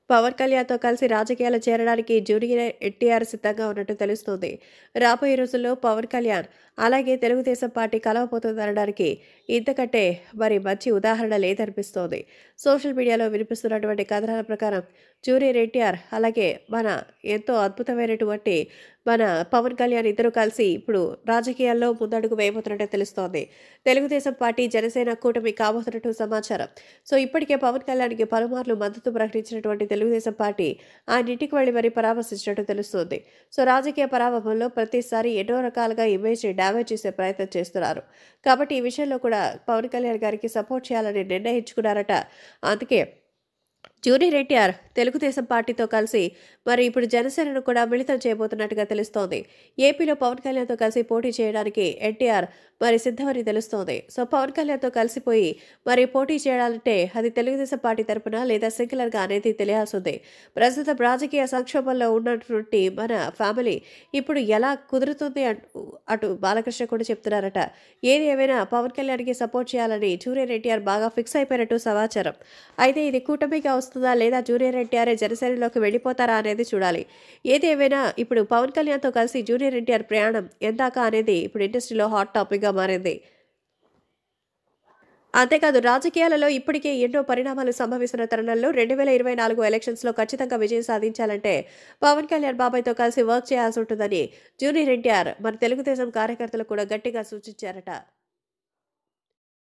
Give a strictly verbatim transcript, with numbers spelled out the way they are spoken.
పవన్ కళ్యాణ్‌తో కలిసి రాజకీయాల్లో చేరడానికి జూనియర్ ఎన్టీఆర్ సిద్ధంగా ఉన్నట్టు తెలుస్తోంది. రాబోయే రోజుల్లో పవన్ కళ్యాణ్, అలాగే తెలుగుదేశం పార్టీ కలవబోతోందనడానికి ఇంతకంటే మరి మంచి ఉదాహరణ లేదనిపిస్తోంది. సోషల్ మీడియాలో వినిపిస్తున్నటువంటి కథనాల ప్రకారం జూనియర్ ఎన్టీఆర్, అలాగే మన ఎంతో అద్భుతమైనటువంటి మన పవన్ కళ్యాణ్ ఇద్దరు కలిసి ఇప్పుడు రాజకీయాల్లో ముందడుగు వేయబోతున్నట్టు తెలుస్తోంది. తెలుగుదేశం పార్టీ, జనసేన కూటమి కాబోతున్నట్టు సమాచారం. సో ఇప్పటికే పవన్ కళ్యాణ్‌కి పలుమార్లు మద్దతు ప్రకటించినటువంటి తెలుగుదేశం పార్టీ ఆయన ఇంటికి వెళ్లి మరీ పరామర్శించినట్టు తెలుస్తోంది. సో రాజకీయ పరాభవంలో ప్రతిసారి ఎన్నో రకాలుగా ఇమేజ్ డ్యామేజ్ చేసే ప్రయత్నం చేస్తున్నారు. కాబట్టి ఈ విషయంలో కూడా పవన్ కళ్యాణ్ గారికి సపోర్ట్ చేయాలని నిర్ణయించుకున్నారట. అందుకే జూనియర్ ఎన్టీఆర్ తెలుగుదేశం పార్టీతో కలిసి మరి ఇప్పుడు జనసేనను కూడా మిళితం చేయబోతున్నట్టుగా తెలుస్తోంది. ఏపీలో పవన్ కళ్యాణ్‌తో కలిసి పోటీ చేయడానికి ఎన్టీఆర్ మరి సిద్ధమని తెలుస్తోంది. సో పవన్ కళ్యాణ్‌తో కలిసిపోయి మరి పోటీ చేయాలంటే అది తెలుగుదేశం పార్టీ తరపున లేదా సింగులర్‌గా అనేది తెలియాల్సిందే. ప్రస్తుతం రాజకీయ సంక్షోభంలో ఉన్నటువంటి మన ఫ్యామిలీ ఇప్పుడు ఎలా కుదురుతుంది అంటూ అటు బాలకృష్ణ కూడా చెప్తున్నారట. ఏది ఏమైనా పవన్ కళ్యాణ్‌కి సపోర్ట్ చేయాలని జూనియర్ ఎన్టీఆర్ బాగా ఫిక్స్ అయిపోయినట్టు సమాచారం. అయితే ఇది కూటమిగా వస్తుందా లేదా జూనియర్ ఎన్టీఆర్ జనసేనలోకి వెళ్ళిపోతారా అనేది చూడాలి. ఏది ఏమైనా ఇప్పుడు పవన్ కళ్యాణ్‌తో కలిసి జూనియర్ ఎన్టీఆర్ ప్రయాణం ఎందాకా అనేది ఇప్పుడు ఇండస్ట్రీలో హాట్ టాపిక్‌గా మారింది. అంతేకాదు రాజకీయాలలో ఇప్పటికే ఎన్నో పరిణామాలు సంభవిస్తున్న తరుణంలో రెండు వేల ఇరవై నాలుగు ఎలక్షన్స్‌లో ఖచ్చితంగా విజయం సాధించాలంటే పవన్ కళ్యాణ్ బాబాయ్‌తో కలిసి వర్క్ చేయాల్సి ఉంటుందని జూనియర్ ఎన్టీఆర్ మరి తెలుగుదేశం కార్యకర్తలు కూడా గట్టిగా సూచించారట.